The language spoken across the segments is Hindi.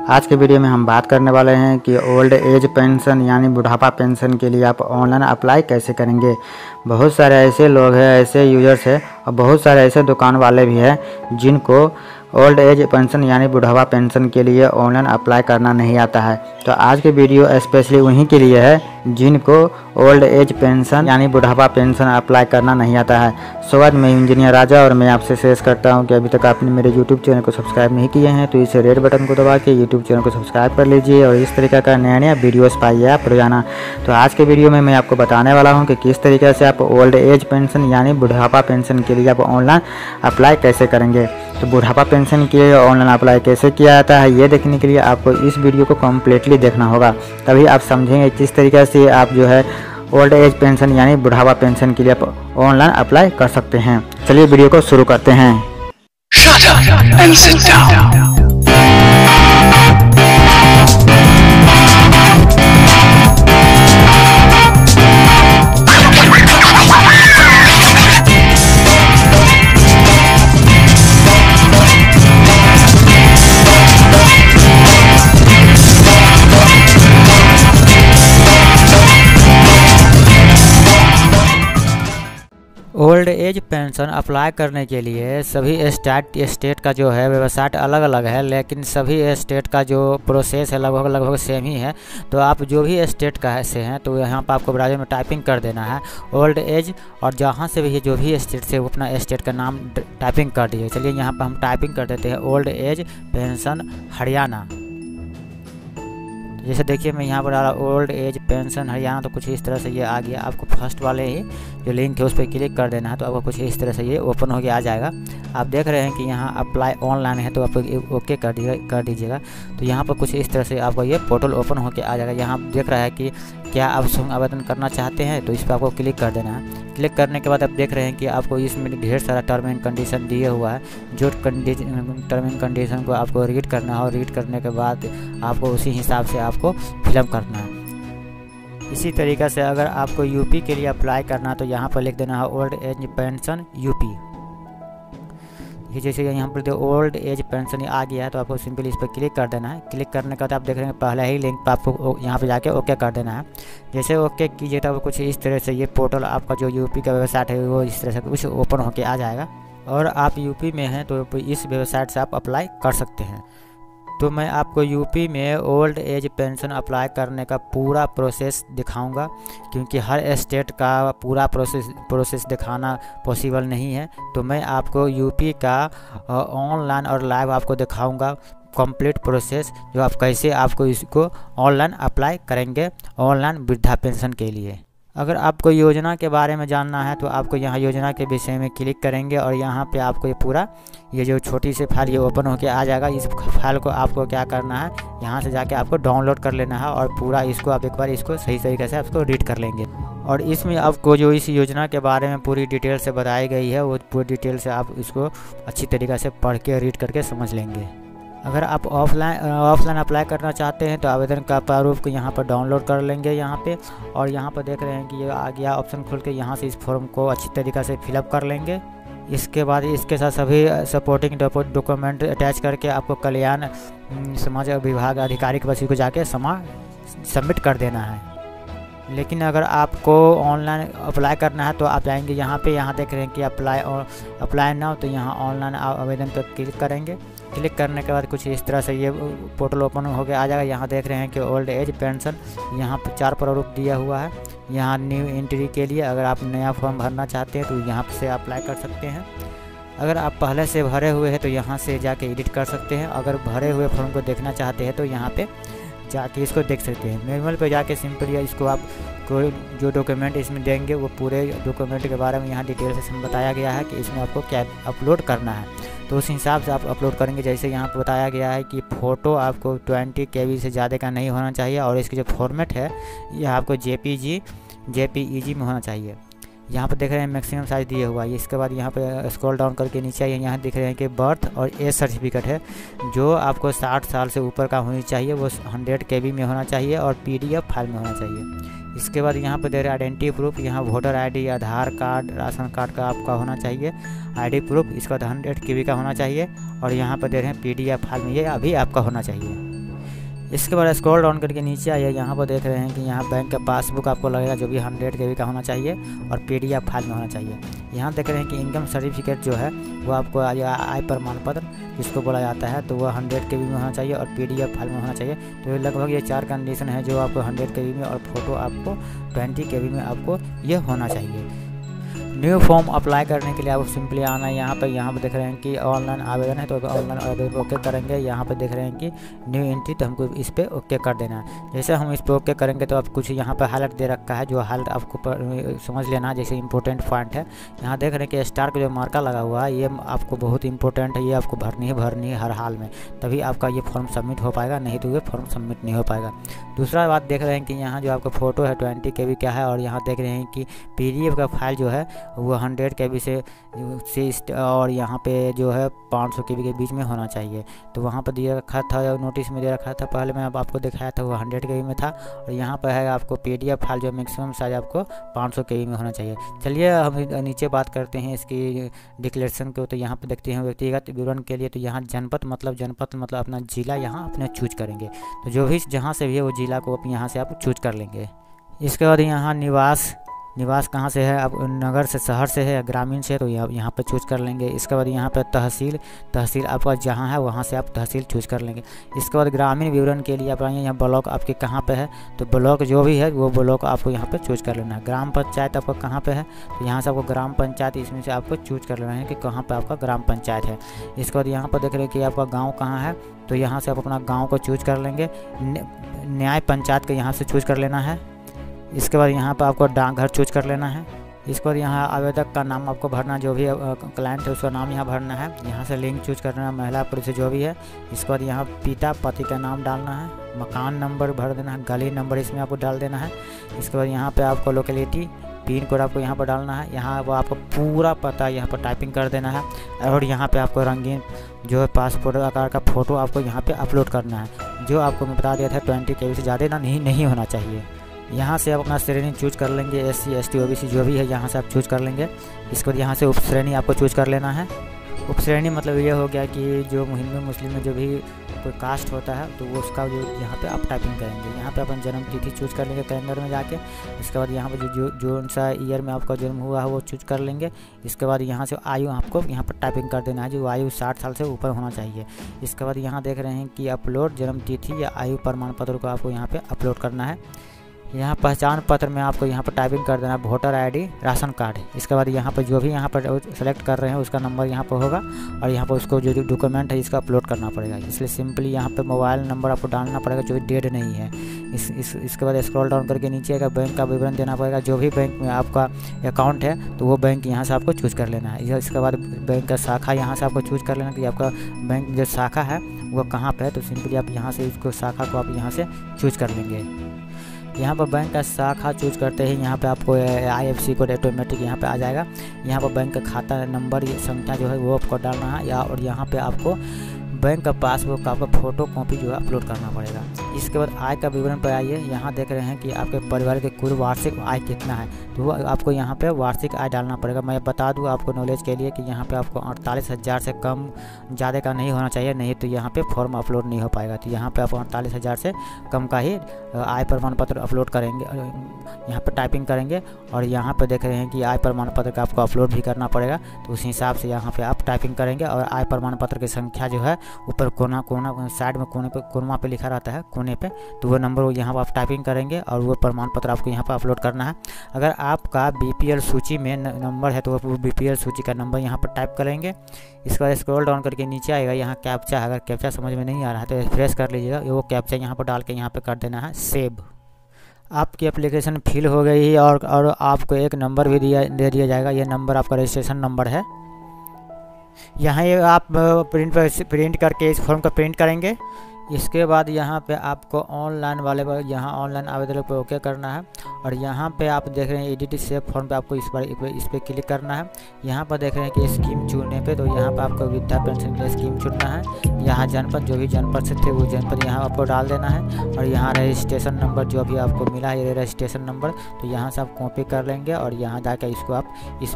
आज के वीडियो में हम बात करने वाले हैं कि ओल्ड एज पेंशन यानी बुढ़ापा पेंशन के लिए आप ऑनलाइन अप्लाई कैसे करेंगे। बहुत सारे ऐसे लोग हैं, ऐसे यूजर्स हैं और बहुत सारे ऐसे दुकान वाले भी हैं जिनको ओल्ड एज पेंशन यानी बुढ़ापा पेंशन के लिए ऑनलाइन अप्लाई करना नहीं आता है। तो आज के वीडियो स्पेशली उन्हीं के लिए है जिनको ओल्ड एज पेंशन यानी बुढ़ापा पेंशन अप्लाई करना नहीं आता है। स्वागत, मैं इंजीनियर राजा और मैं आपसे शेयर करता हूं कि अभी तक आपने मेरे यूट्यूब चैनल को सब्सक्राइब नहीं किए हैं तो इस रेड बटन को दबा के यूट्यूब चैनल को सब्सक्राइब कर लीजिए और इस तरीके का नया नया वीडियोस पाइए आप रोजाना। तो आज के वीडियो में मैं आपको बताने वाला हूँ कि किस तरीके से आप ओल्ड एज पेंशन यानी बुढ़ापा पेंशन के लिए आप ऑनलाइन अप्लाई कैसे करेंगे। तो बुढ़ापा पेंशन के लिए ऑनलाइन अप्लाई कैसे किया जाता है ये देखने के लिए आपको इस वीडियो को कम्प्लीटली देखना होगा, तभी आप समझेंगे किस तरीके से आप जो है ओल्ड एज पेंशन यानी बुढ़ापा पेंशन के लिए आप ऑनलाइन अप्लाई कर सकते हैं। चलिए वीडियो को शुरू करते हैं। Shut up and sit down. Old age pension apply करने के लिए सभी स्टेट का जो है वेबसाइट अलग अलग है, लेकिन सभी स्टेट का जो प्रोसेस है लगभग सेम ही है। तो आप जो भी स्टेट का से हैं तो यहाँ पर आपको ब्राउज़र में टाइपिंग कर देना है ओल्ड एज, और जहाँ से भी जो भी स्टेट से वो अपना स्टेट का नाम टाइपिंग कर दीजिए। चलिए यहाँ पर हम टाइपिंग कर देते हैं ओल्ड एज पेंशन हरियाणा। जैसे देखिए मैं यहाँ पर आ रहा ओल्ड एज पेंशन हरियाणा, तो कुछ इस तरह से ये आ गया। आपको फर्स्ट वाले ही जो लिंक है उस पर क्लिक कर देना है तो आपको कुछ इस तरह से ये ओपन हो गया आ जाएगा। आप देख रहे हैं कि यहाँ अप्लाई ऑनलाइन है तो आप ओके कर दीजिएगा। तो यहाँ पर कुछ इस तरह से आपको ये पोर्टल ओपन होकर आ जाएगा। यहाँ देख रहा है कि क्या आप आवेदन करना चाहते हैं, तो इस पर आपको क्लिक कर देना है। क्लिक करने के बाद आप देख रहे हैं कि आपको इसमें ढेर सारा टर्म एंड कंडीशन दिए हुआ है। जो टर्म एंड कंडीशन को आपको रीड करना है और रीड करने के बाद आपको उसी हिसाब से आपको फिलअप करना है। इसी तरीक़े से अगर आपको यूपी के लिए अप्लाई करना है तो यहाँ पर लिख देना है ओल्ड एज पेंशन यूपी। ये जैसे यहाँ पर ओल्ड एज पेंशन आ गया है तो आपको सिंपली इस पर क्लिक कर देना है। क्लिक करने के बाद आप देख रहे हैं पहले ही लिंक पर आपको यहाँ पे जाके ओके कर देना है। जैसे ओके कीजिए तो कुछ इस तरह से ये पोर्टल आपका जो यूपी का वेबसाइट है वो इस तरह से कुछ ओपन होके आ जाएगा। और आप यूपी में हैं तो इस वेबसाइट से आप अप्लाई कर सकते हैं। तो मैं आपको यूपी में ओल्ड एज पेंशन अप्लाई करने का पूरा प्रोसेस दिखाऊंगा, क्योंकि हर स्टेट का पूरा प्रोसेस दिखाना पॉसिबल नहीं है। तो मैं आपको यूपी का ऑनलाइन और लाइव आपको दिखाऊंगा कंप्लीट प्रोसेस, जो आप कैसे आपको इसको ऑनलाइन अप्लाई करेंगे ऑनलाइन वृद्धा पेंशन के लिए। अगर आपको योजना के बारे में जानना है तो आपको यहाँ योजना के विषय में क्लिक करेंगे और यहाँ पे आपको ये पूरा ये जो छोटी सी फाइल ये ओपन होके आ जाएगा। इस फाइल को आपको क्या करना है, यहाँ से जाके आपको डाउनलोड कर लेना है और पूरा इसको आप एक बार इसको सही तरीके से आपको रीड कर लेंगे। और इसमें आपको जो इस योजना के बारे में पूरी डिटेल से बताई गई है वो पूरी डिटेल से आप इसको अच्छी तरीक़े से पढ़ के रीड करके समझ लेंगे। अगर आप ऑफलाइन अप्लाई करना चाहते हैं तो आवेदन का प्रारूप को यहाँ पर डाउनलोड कर लेंगे यहाँ पे, और यहाँ पर देख रहे हैं कि ये आ गया ऑप्शन खुल के। यहाँ से इस फॉर्म को अच्छी तरीक़े से फिलअप कर लेंगे। इसके बाद इसके साथ सभी सपोर्टिंग डॉक्यूमेंट अटैच करके आपको कल्याण समाज विभाग अधिकारी के पास इसको जाके सबमिट कर देना है। लेकिन अगर आपको ऑनलाइन अप्लाई करना है तो आप जाएंगे यहाँ पे, यहाँ देख रहे हैं कि अप्लाई नाउ, तो यहाँ ऑनलाइन आवेदन पर क्लिक करेंगे। क्लिक करने के बाद कुछ इस तरह से ये पोर्टल ओपन हो गया आ जाएगा। यहाँ देख रहे हैं कि ओल्ड एज पेंशन यहाँ पर 4 प्रारूप दिया हुआ है। यहाँ न्यू एंट्री के लिए अगर आप नया फॉर्म भरना चाहते हैं तो यहाँ से अप्लाई कर सकते हैं। अगर आप पहले से भरे हुए हैं तो यहाँ से जाके एडिट कर सकते हैं। अगर भरे हुए फॉर्म को देखना चाहते हैं तो यहाँ पे जाके इसको देख सकते हैं। मैनुअल पे जाके सिंपली इसको आप कोई जो डॉक्यूमेंट इसमें देंगे वो पूरे डॉक्यूमेंट के बारे में यहाँ डिटेल से बताया गया है कि इसमें आपको क्या अपलोड करना है, तो उस हिसाब से आप अपलोड करेंगे। जैसे यहाँ पर बताया गया है कि फ़ोटो आपको 20 KB से ज़्यादा का नहीं होना चाहिए और इसकी जो फॉर्मेट है यह आपको JPEG में होना चाहिए। यहाँ पर देख रहे हैं मैक्सिमम साइज़ दिए हुआ है। इसके बाद यहाँ पे स्क्रॉल डाउन करके नीचे आइए, यहाँ दिख रहे हैं कि बर्थ और एज सर्टिफिकेट है जो आपको 60 साल से ऊपर का होनी चाहिए, वो 100 KB में होना चाहिए और PDF फाइल में होना चाहिए। इसके बाद यहाँ पर दे रहे हैं आइडेंटिटी प्रूफ, यहाँ voter ID, Aadhaar card, ration card का आपका होना चाहिए ID प्रूफ, इसका 100 KB का होना चाहिए और यहाँ पर दे रहे हैं PDF फाइल में ये अभी आपका होना चाहिए। इसके बाद स्क्रॉल डाउन करके नीचे आइए, यहाँ पर देख रहे हैं कि यहाँ बैंक का पासबुक आपको लगेगा जो भी 100 KB का होना चाहिए और PDF फाइल में होना चाहिए। यहाँ देख रहे हैं कि इनकम सर्टिफिकेट जो है वो आपको आय प्रमाण पत्र जिसको बोला जाता है तो वह 100 KB में होना चाहिए और PDF फाइल में होना चाहिए। तो लगभग ये 4 कंडीशन है जो आपको 100 KB में और फोटो आपको 20 KB में आपको ये होना चाहिए। न्यू फॉर्म अप्लाई करने के लिए आपको सिंपली आना है यहाँ पर देख रहे हैं कि ऑनलाइन आवेदन है तो ऑनलाइन आवेदन ओके करेंगे। यहाँ पे देख रहे हैं कि न्यू एंट्री तो हमको इस पर ओके कर देना है। जैसे हम इस पर ओके करेंगे तो आप कुछ यहाँ पर हाईलाइट दे रखा है जो हाईलाइट आपको समझ लेना है, जैसे इंपॉर्टेंट पॉइंट है। यहाँ देख रहे हैं कि स्टार का जो मार्का लगा हुआ है ये आपको बहुत इंपॉर्टेंट है, ये आपको भरनी है हर हाल में, तभी आपका ये फॉर्म सबमिट हो पाएगा, नहीं तो ये फॉर्म सबमिट नहीं हो पाएगा। दूसरा बात देख रहे हैं कि यहाँ जो आपका फ़ोटो है 20 KB का है और यहाँ देख रहे हैं कि PDF का फाइल जो है वो 100 KB से और यहाँ पे जो है 500 KB के बीच में होना चाहिए। तो वहाँ पर दिया रखा था, नोटिस में दे रखा था, पहले मैं अब आपको दिखाया था वो 100 KB में था और यहाँ पर है आपको PDF फाइल जो मैक्सिमम साइज आपको 500 KB में होना चाहिए। चलिए हम नीचे बात करते हैं इसकी डिक्लेरेशन को। तो यहाँ पर देखते हैं व्यक्तिगत विवरण के लिए, तो यहाँ जनपद मतलब अपना ज़िला यहाँ अपने चूज करेंगे। तो जो भी जहाँ से भी है वो ज़िला को यहाँ से आप चूज कर लेंगे। इसके बाद यहाँ निवास कहाँ से है, आप नगर से, शहर से है, ग्रामीण से, तो यहाँ पे चूज कर लेंगे। इसके बाद यहाँ पे तहसील आपका जहाँ है वहाँ से आप तहसील चूज कर लेंगे। इसके बाद ग्रामीण विवरण के लिए आप आएंगे, यहाँ ब्लॉक आपके कहाँ पे है, तो ब्लॉक जो भी है वो ब्लॉक आपको यहाँ पे चूज कर लेना है। ग्राम पंचायत आपका कहाँ पे है, तो यहाँ से आपको ग्राम पंचायत इसमें से आपको चूज कर लेना है कि कहाँ पर आपका ग्राम पंचायत है। इसके बाद यहाँ पर देख रहे हैं कि आपका गाँव कहाँ है, तो यहाँ से आप अपना गाँव को चूज कर लेंगे। न्याय पंचायत का यहाँ से चूज कर लेना है। इसके बाद यहाँ पर आपको डाकघर चूज कर लेना है। इसके बाद यहाँ आवेदक का नाम आपको भरना, जो भी क्लाइंट है उसका नाम यहाँ भरना है। यहाँ से लिंग चूज करना है, महिला पुरुष जो भी है। इसके बाद यहाँ पिता पति का नाम डालना है, मकान नंबर भर देना है, गली नंबर इसमें आपको डाल देना है। इसके बाद यहाँ पे आपको लोकेलिटी पिन कोड आपको यहाँ पर डालना है। यहाँ वो आपको पूरा पता यहाँ पर टाइपिंग कर देना है और यहाँ पे आपको रंगीन जो है पासपोर्ट आकार का फ़ोटो आपको यहाँ पे अपलोड करना है, जो आपको मैं बता दिया था 20 KB से ज़्यादा ना नहीं होना चाहिए। यहाँ से आप अपना श्रेणी चूज कर लेंगे, SC ST OBC जो भी है यहाँ से आप चूज कर लेंगे। इसके बाद यहाँ से उप श्रेणी आपको चूज कर लेना है। उप श्रेणी मतलब ये हो गया कि जो हिंदू मुस्लिम में जो भी कोई कास्ट होता है तो वो उसका जो यहाँ पे आप टाइपिंग करेंगे। यहाँ पे अपन जन्म तिथि चूज कर लेंगे कैलेंडर में जाके। इसके बाद यहाँ पर जो सा ईयर में आपका जन्म हुआ है वो चूज कर लेंगे। इसके बाद यहाँ से आयु आपको यहाँ पर टाइपिंग कर देना है, जो आयु 60 साल से ऊपर होना चाहिए। इसके बाद यहाँ देख रहे हैं कि अपलोड जन्म तिथि या आयु प्रमाण पत्र को आपको यहाँ पर अपलोड करना है। यहाँ पहचान पत्र में आपको यहाँ पर टाइपिंग कर देना वोटर ID, राशन कार्ड। इसके बाद यहाँ पर जो भी यहाँ पर सेलेक्ट कर रहे हैं उसका नंबर यहाँ पर होगा और यहाँ पर उसको जो डॉक्यूमेंट है इसका अपलोड करना पड़ेगा। इसलिए सिंपली यहाँ पर मोबाइल नंबर आपको डालना पड़ेगा जो डेट नहीं है। इसके बाद स्क्रॉल डाउन करके नीचे का बैंक का विवरण देना पड़ेगा, जो भी बैंक में आपका अकाउंट है तो वो बैंक यहाँ से आपको चूज कर लेना है। इसके बाद बैंक का शाखा यहाँ से आपको चूज कर लेना कि आपका बैंक जो शाखा है वो कहाँ पर है, तो सिंपली आप यहाँ से इसको शाखा को आप यहाँ से चूज कर लेंगे। यहाँ पर बैंक का शाखा चूज करते ही यहाँ पे आपको IFSC कोड ऑटोमेटिक यहाँ पे आ जाएगा। यहाँ पर बैंक का खाता नंबर संख्या जो है वो आपको डालना है और यहाँ पे आपको बैंक का पासबुक का आपका फ़ोटो कॉपी जो है अपलोड करना पड़ेगा। इसके बाद आय का विवरण पर आइए। यहाँ देख रहे हैं कि आपके परिवार के कुल वार्षिक आय कितना है, तो आपको यहाँ पे वार्षिक आय डालना पड़ेगा। मैं बता दूँ आपको नॉलेज के लिए कि यहाँ पे आपको 48,000 से कम ज़्यादा का नहीं होना चाहिए, नहीं तो यहाँ पे फॉर्म अपलोड नहीं हो पाएगा। तो यहाँ पे आप 48,000 से कम का ही आय प्रमाण पत्र अपलोड करेंगे, यहाँ पर टाइपिंग करेंगे और यहाँ पर देख रहे हैं कि आय प्रमाण पत्र का आपको अपलोड भी करना पड़ेगा। तो उस हिसाब से यहाँ पर आप टाइपिंग करेंगे और आय प्रमाण पत्र की संख्या जो है ऊपर कोना साइड में कोना पे लिखा रहता है कोने पे, तो वो नंबर यहाँ पर आप टाइपिंग करेंगे और वो प्रमाण पत्र आपको यहाँ पर अपलोड करना है। अगर आपका BPL सूची में नंबर है तो वो BPL सूची का नंबर यहाँ पर टाइप करेंगे। इसके बाद स्क्रॉल डाउन करके नीचे आएगा, यहाँ कैप्चा है, अगर कैप्चा समझ में नहीं आ रहा है तो रिफ्रेश कर लीजिएगा। वो कैप्चा यहाँ पर डाल के यहाँ पर कर देना है सेव। आपकी एप्लीकेशन फिल हो गई है और आपको एक नंबर भी दे दिया जाएगा। ये नंबर आपका रजिस्ट्रेशन नंबर है। यहाँ ये आप प्रिंट करके इस फॉर्म का प्रिंट करेंगे। इसके बाद यहाँ पे आपको ऑनलाइन वाले पर यहाँ ऑनलाइन आवेदन पर ओके करना है और यहाँ पे आप देख रहे हैं एडिट सेव फॉर्म पे आपको इस पर क्लिक करना है। यहाँ पर देख रहे हैं कि स्कीम चुनने पे, तो यहाँ पर आपको वृद्धा पेंशन के लिए स्कीम चुनना है। यहाँ जनपद जो भी जनपद से थे वो जनपद यहाँ आपको डाल देना है और यहाँ रजिस्ट्रेशन नंबर जो भी आपको मिला है ये रजिस्ट्रेशन नंबर, तो यहाँ से आप कॉपी कर लेंगे और यहाँ जाकर इसको आप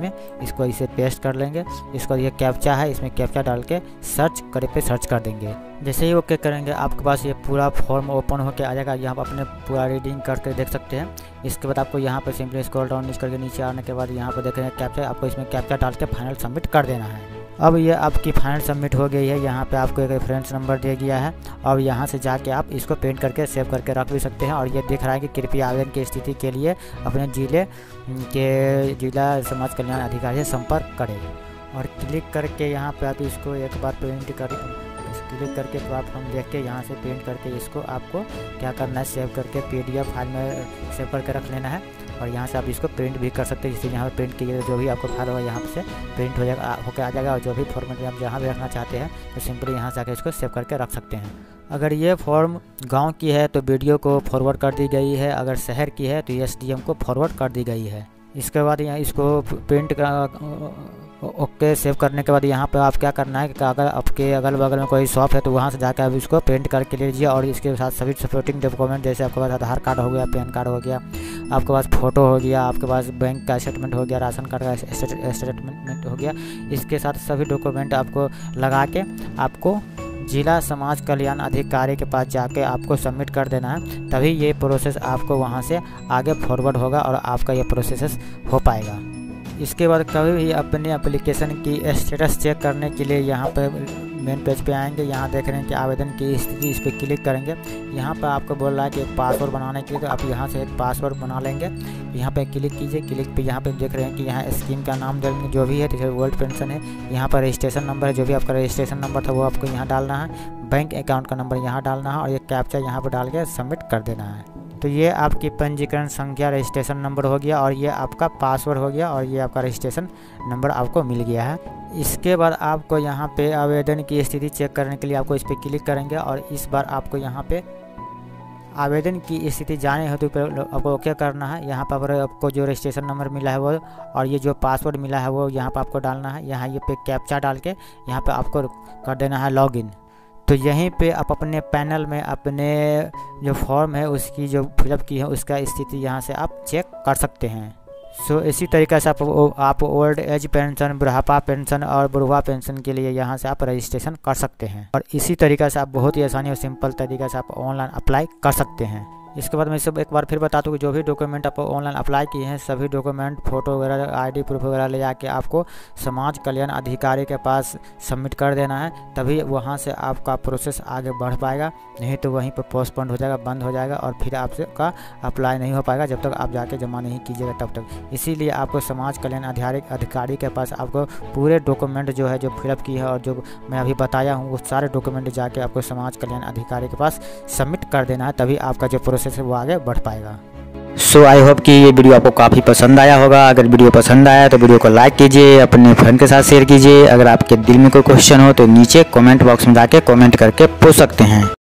इसको इसे पेस्ट कर लेंगे। इसको ये कैप्चा है, इसमें कैप्चा डाल के सर्च करे पे सर्च कर देंगे। जैसे ही ओके करेंगे आपके पास ये पूरा फॉर्म ओपन होकर आ जाएगा। यहाँ पर अपने पूरा रीडिंग करके देख सकते हैं। इसके बाद आपको यहाँ पर सिंपली स्क्रॉल डाउन करके नीचे आने के बाद यहाँ पर देखेंगे कैप्चा, आपको इसमें कैप्चा डाल के फाइनल सबमिट कर देना है। अब ये आपकी फाइनल सबमिट हो गई है। यहाँ पे आपको एक रेफरेंस नंबर दिया गया है। अब यहाँ से जाके आप इसको प्रिंट करके सेव करके रख भी सकते हैं। और ये दिख रहा है कि कृपया आवेदन की स्थिति के लिए अपने जिला समाज कल्याण अधिकारी से संपर्क करें। और क्लिक करके यहाँ पे आप इसको एक बार प्रिंट क्लिक करके तो आप हम देख के यहाँ से प्रिंट करके इसको आपको क्या करना है, सेव करके PDF फाइल में सेव करके रख लेना है। और यहाँ से आप इसको प्रिंट भी कर सकते हैं। जैसे यहाँ पे प्रिंट कीजिए जो भी आपको फाइल होगा यहाँ से प्रिंट हो जाएगा, होकर आ जाएगा। और जो भी फॉर्मेट में आप जहाँ भी रखना चाहते हैं तो सिंपली यहाँ से आकर इसको सेव करके रख सकते हैं। अगर ये फॉर्म गांव की है तो वीडियो को फॉरवर्ड कर दी गई है, अगर शहर की है तो SDM को फॉरवर्ड कर दी गई है। इसके बाद यहाँ इसको प्रिंट ओके सेव करने के बाद यहाँ पे आप क्या करना है कि अगर आपके अगल बगल में कोई शॉप है तो वहाँ से जाकर आप इसको प्रिंट करके लीजिए। और इसके साथ सभी सपोर्टिंग डॉक्यूमेंट जैसे आपके पास आधार कार्ड हो गया, पैन कार्ड हो गया, आपके पास फ़ोटो हो गया, आपके पास बैंक का स्टेटमेंट हो गया, राशन कार्ड का स्टेटमेंट हो गया, इसके साथ सभी डॉक्यूमेंट आपको लगा के आपको जिला समाज कल्याण अधिकारी के पास जाके आपको सबमिट कर देना है। तभी ये प्रोसेस आपको वहाँ से आगे फॉरवर्ड होगा और आपका ये प्रोसेस हो पाएगा। इसके बाद कभी भी अपने एप्लीकेशन की स्टेटस चेक करने के लिए यहाँ पर मेन पेज पे आएंगे। यहाँ देख रहे हैं कि आवेदन की स्थिति, इस पर क्लिक करेंगे। यहाँ पर आपको बोल रहा है कि एक पासवर्ड बनाने के लिए, तो आप यहाँ से एक पासवर्ड बना लेंगे। यहाँ पे क्लिक कीजिए। क्लिक पे यहाँ पे देख रहे हैं कि यहाँ स्कीम का नाम देंगे जो भी है, जैसे वर्ल्ड पेंशन है। यहाँ पर रजिस्ट्रेशन नंबर है, जो भी आपका रजिस्ट्रेशन नंबर था वो आपको यहाँ डालना है। बैंक अकाउंट का नंबर यहाँ डालना है और ये कैप्चा यहाँ पर डाल के सबमिट कर देना है। तो ये आपकी पंजीकरण संख्या रजिस्ट्रेशन नंबर हो गया और ये आपका पासवर्ड हो गया और ये आपका रजिस्ट्रेशन नंबर आपको मिल गया है। इसके बाद आपको यहाँ पे आवेदन की स्थिति चेक करने के लिए आपको इस पर क्लिक करेंगे और इस बार आपको यहाँ पे आवेदन की स्थिति जाने हेतु आपको ओके करना है। यहाँ पर आपको जो रजिस्ट्रेशन नंबर मिला है वो और ये जो पासवर्ड मिला है वो यहाँ पर आपको डालना है। यहाँ ये पे कैप्चा डाल के यहाँ पर आपको कर देना है लॉगिन। तो यहीं पे आप अपने पैनल में अपने जो फॉर्म है उसकी जो फिलअप की है उसका स्थिति यहाँ से आप चेक कर सकते हैं। सो इसी तरीक़े से आप ओल्ड एज पेंशन, बुढ़ापा पेंशन और बुढ़वा पेंशन के लिए यहाँ से आप रजिस्ट्रेशन कर सकते हैं। और इसी तरीक़े से आप बहुत ही आसानी और सिंपल तरीक़े से आप ऑनलाइन अप्लाई कर सकते हैं। इसके बाद मैं सब एक बार फिर बता दूँ कि जो भी डॉक्यूमेंट आप ऑनलाइन अप्लाई किए हैं सभी डॉक्यूमेंट, फ़ोटो वगैरह, ID प्रूफ वगैरह ले जाके आपको समाज कल्याण अधिकारी के पास सबमिट कर देना है। तभी वहाँ से आपका प्रोसेस आगे बढ़ पाएगा, नहीं तो वहीं पर पोस्टपोन हो जाएगा, बंद हो जाएगा और फिर आपसे का अप्लाई नहीं हो पाएगा जब तक आप जाके जमा नहीं कीजिएगा तब तक। इसीलिए आपको समाज कल्याण अधिकारी के पास आपको पूरे डॉक्यूमेंट जो है, जो फिलअप की है और जो मैं अभी बताया हूँ वो सारे डॉक्यूमेंट जाके आपको समाज कल्याण अधिकारी के पास सबमिट कर देना है। तभी आपका जो प्रोसेस है वो आगे बढ़ पाएगा। सो आई होप कि ये वीडियो आपको काफ़ी पसंद आया होगा। अगर वीडियो पसंद आया तो वीडियो को लाइक कीजिए, अपने फ्रेंड के साथ शेयर कीजिए। अगर आपके दिल में कोई क्वेश्चन हो तो नीचे कमेंट बॉक्स में जाके कमेंट करके पूछ सकते हैं।